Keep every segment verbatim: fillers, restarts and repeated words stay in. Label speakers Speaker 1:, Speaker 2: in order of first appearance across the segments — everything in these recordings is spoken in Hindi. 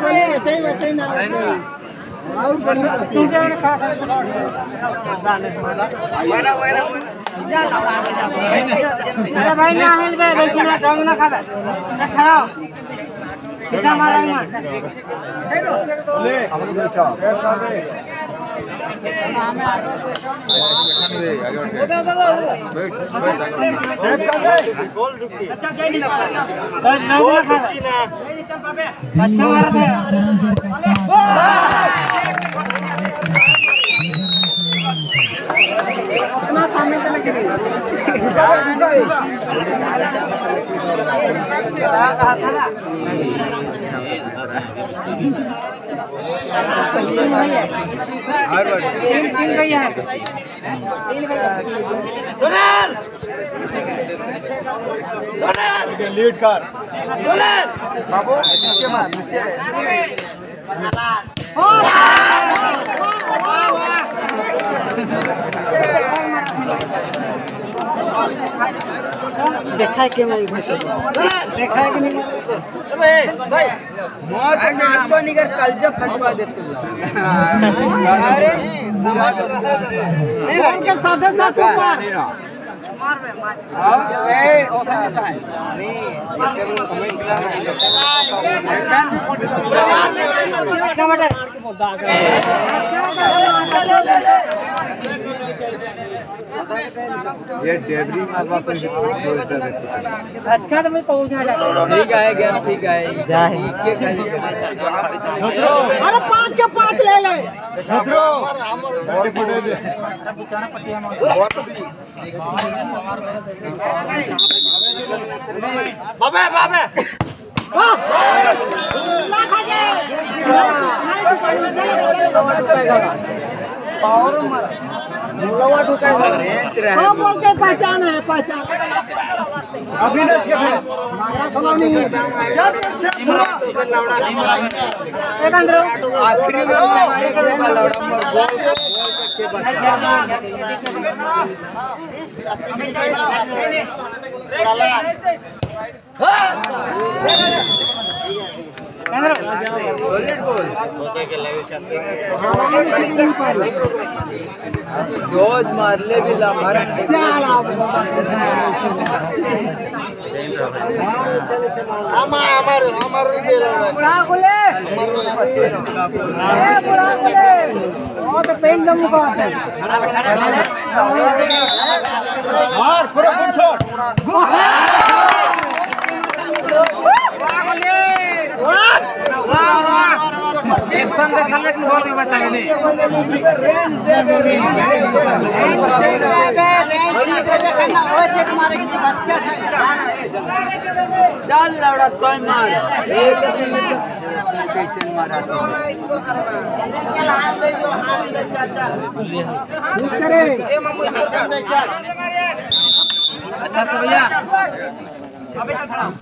Speaker 1: बच्चे बच्चे ना और बढ़िया तू क्या खा वाला वाला अरे भाई ना है बे वैसे ना जाओ ना खा खड़ा सीधा मारेंगे ले हम लोग बेचा गोल रुकती अच्छा जय नहीं गोल रुकती ना चल बाबे अच्छा मार दे इतना सामने से लेके नहीं हर बार तीन तीन गई है सुनील सुनील लीड कर सुनील बाबू नीचे मार नीचे देखा है कि मैं देखा है कि नहीं भाई मौत नाटको निगर कलजा फटवा देते अरे समझ नहीं उनके साथ साथ मार मार बे मार ए ओसा है नहीं समय खिला ये डेबरी मारवा पर अच्छा तो मैं पहुंच जा ठीक है गेम ठीक है जा के खाली अरे पांच के पांच ले ले छतरो बॉडी फुटे दे बाबे बाबे वाह ना खा दे पावर मार लवा ठुकाएगा सब बोल के पहचान है पहचान अभी न इसके मागरा सुनो नहीं जब से सुनो एक अंदर आखिरी में मारे का लौड़ा पर गोल के रोज मारले भी ला मारा हमार हमार हमार बुरा बोले ए बुरा बोले ओ तो पेन दम को आता है मार पूरा फुल शॉट एक संग खेलने के बहुत ही बचा नहीं चल लौड़ा तो मार कैसे मारा अच्छा से भैया अबे चल खड़ा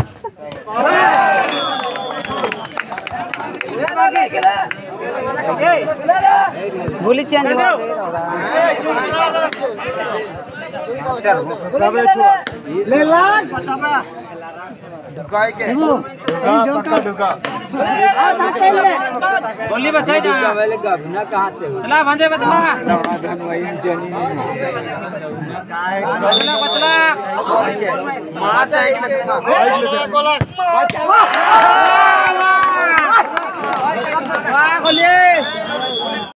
Speaker 1: गोली चेंज ले ला ढुकाए के ढुका ढुका गोली बचाई ना पहले गबना कहां से चला भांजे बतला लौड़ा धन वही जनी बतला बतला मां चाहिए गोला वाह गोली